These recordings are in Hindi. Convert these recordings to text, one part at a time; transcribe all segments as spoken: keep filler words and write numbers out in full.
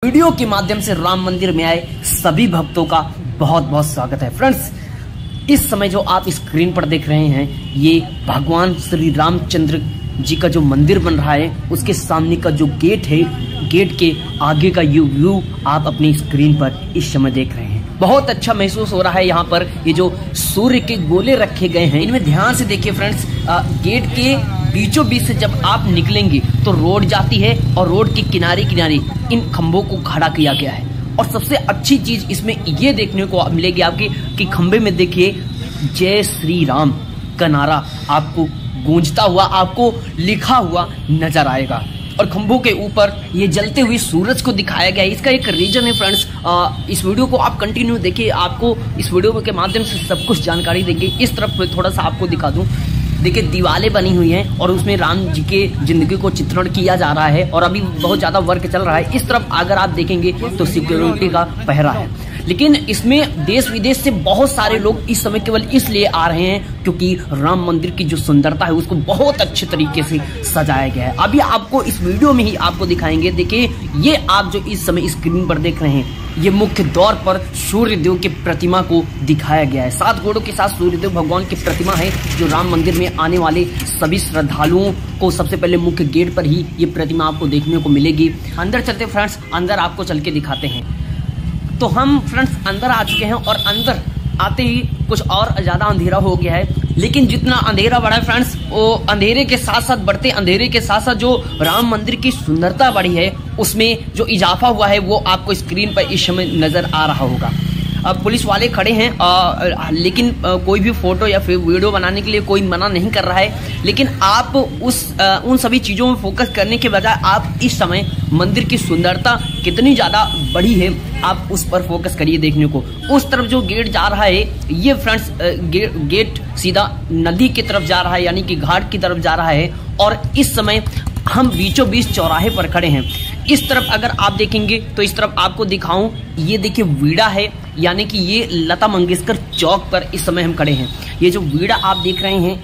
वीडियो के माध्यम से राम मंदिर में आए सभी भक्तों का बहुत बहुत स्वागत है। फ्रेंड्स, इस समय जो आप स्क्रीन पर देख रहे हैं ये भगवान श्री रामचंद्र जी का जो मंदिर बन रहा है उसके सामने का जो गेट है, गेट के आगे का यू व्यू आप अपनी स्क्रीन पर इस समय देख रहे हैं। बहुत अच्छा महसूस हो रहा है। यहाँ पर ये जो सूर्य के गोले रखे गए हैं इनमें ध्यान से देखिए फ्रेंड्स, गेट के बीचों बीच से जब आप निकलेंगे तो रोड जाती है और रोड के किनारे किनारे इन खंभों को खड़ा किया गया है। और सबसे अच्छी चीज इसमें ये देखने को मिलेगी आपके कि खंभे में देखिए जय श्री राम का नारा आपको गूंजता हुआ, आपको लिखा हुआ नजर आएगा। और खंभों के ऊपर ये जलते हुए सूरज को दिखाया गया है। इसका एक रीजन है फ्रेंड्स, इस वीडियो को आप कंटिन्यू देखिए, आपको इस वीडियो के माध्यम से सब कुछ जानकारी देंगे। इस तरफ थोड़ा सा आपको दिखा दूं, देखिए दीवारें बनी हुई हैं और उसमें राम जी के जिंदगी को चित्रण किया जा रहा है और अभी बहुत ज्यादा वर्क चल रहा है। इस तरफ अगर आप देखेंगे तो सिक्योरिटी का पहरा है, लेकिन इसमें देश विदेश से बहुत सारे लोग इस समय केवल इसलिए आ रहे हैं क्योंकि राम मंदिर की जो सुंदरता है उसको बहुत अच्छे तरीके से सजाया गया है। अभी आपको इस वीडियो में ही आपको दिखाएंगे। देखिए ये आप जो इस समय स्क्रीन पर देख रहे हैं ये मुख्य द्वार पर सूर्य देव की प्रतिमा को दिखाया गया है। सात घोड़ों के साथ सूर्य देव भगवान की प्रतिमा है जो राम मंदिर में आने वाले सभी श्रद्धालुओं को सबसे पहले मुख्य गेट पर ही ये प्रतिमा आपको देखने को मिलेगी। अंदर चलते फ्रेंड्स, अंदर आपको चल के दिखाते हैं। तो हम फ्रेंड्स अंदर आ चुके हैं और अंदर आते ही कुछ और ज्यादा अंधेरा हो गया है, लेकिन जितना अंधेरा बढ़ा है फ्रेंड्स वो अंधेरे के साथ साथ बढ़ते अंधेरे के साथ साथ जो राम मंदिर की सुंदरता बढ़ी है उसमें जो इजाफा हुआ है वो आपको स्क्रीन पर इस समय नजर आ रहा होगा। अब पुलिस वाले खड़े हैं आ, लेकिन आ, कोई भी फोटो या फिर वीडियो बनाने के लिए कोई मना नहीं कर रहा है, लेकिन आप उस आ, उन सभी चीजों में फोकस करने के बजाय आप इस समय मंदिर की सुंदरता कितनी ज्यादा बढ़ी है आप उस पर फोकस करिए देखने को। उस तरफ जो गेट जा रहा है ये फ्रेंड्स गे, गेट सीधा नदी की तरफ जा रहा है, यानी कि घाट की तरफ जा रहा है। और इस समय हम बीचों बीच चौराहे पर खड़े हैं। इस तरफ अगर आप देखेंगे तो इस तरफ आपको दिखाऊं, ये देखिए वीड़ा है, यानी कि ये लता मंगेशकर चौक पर इस समय हम खड़े हैं। ये जो वीड़ा आप देख रहे हैं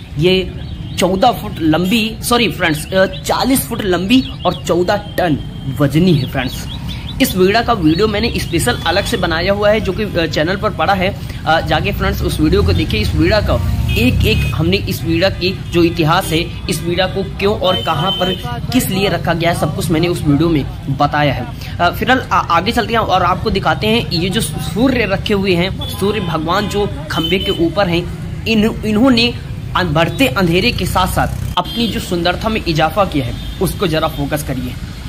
ये चौदह फुट लंबी, सॉरी फ्रेंड्स चालीस फुट लंबी और चौदह टन वजनी है फ्रेंड्स। इस वीड़ा का वीडियो मैंने स्पेशल अलग से बनाया हुआ है जो कि चैनल पर पड़ा है, जाके फ्रेंड्स उस वीडियो को देखिए। इस वीड़ा का एक एक हमने इस वीड़ा की जो इतिहास है, इस वीड़ा को क्यों और कहां पर किस लिए रखा गया है, सब कुछ मैंने उस वीडियो में बताया है। फिलहाल आगे चलते हैं और आपको दिखाते हैं ये जो सूर्य रखे हुए हैं, सूर्य भगवान जो खंबे के ऊपर हैं, इन इन्होंने बढ़ते अंधेरे के साथ साथ अपनी जो सुंदरता में इजाफा किया है उसको जरा फोकस करिए।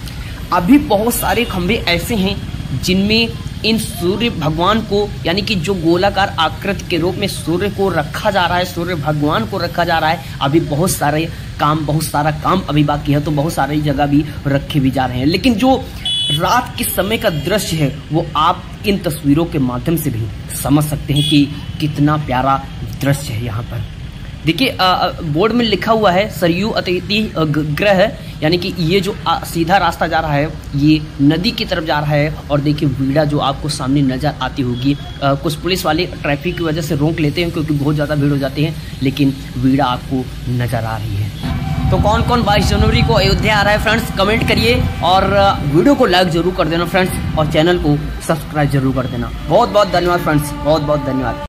अभी बहुत सारे खंबे ऐसे हैं जिनमें इन सूर्य भगवान को, यानी कि जो गोलाकार आकृति के रूप में सूर्य को रखा जा रहा है, सूर्य भगवान को रखा जा रहा है। अभी बहुत सारे काम बहुत सारा काम अभी बाकी है, तो बहुत सारी जगह भी रखे भी जा रहे हैं। लेकिन जो रात के समय का दृश्य है वो आप इन तस्वीरों के माध्यम से भी समझ सकते हैं कि कितना प्यारा दृश्य है। यहाँ पर देखिए बोर्ड में लिखा हुआ है सरयू अतिथि गृह, यानी कि ये जो आ, सीधा रास्ता जा रहा है ये नदी की तरफ जा रहा है। और देखिए वीड़ा जो आपको सामने नजर आती होगी, आ, कुछ पुलिस वाले ट्रैफिक की वजह से रोक लेते हैं क्योंकि बहुत ज़्यादा भीड़ हो जाती है, लेकिन वीड़ा आपको नजर आ रही है। तो कौन कौन बाईस जनवरी को अयोध्या आ रहा है फ्रेंड्स कमेंट करिए और वीडियो को लाइक जरूर कर देना फ्रेंड्स और चैनल को सब्सक्राइब जरूर कर देना। बहुत बहुत धन्यवाद फ्रेंड्स, बहुत बहुत धन्यवाद।